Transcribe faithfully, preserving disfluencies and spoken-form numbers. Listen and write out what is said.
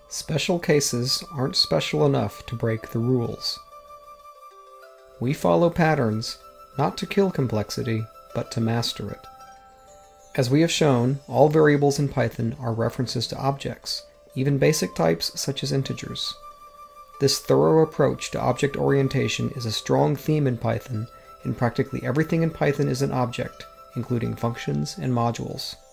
Special cases aren't special enough to break the rules. We follow patterns, not to kill complexity, but to master it. As we have shown, all variables in Python are references to objects, even basic types such as integers. This thorough approach to object orientation is a strong theme in Python, and practically everything in Python is an object, including functions and modules.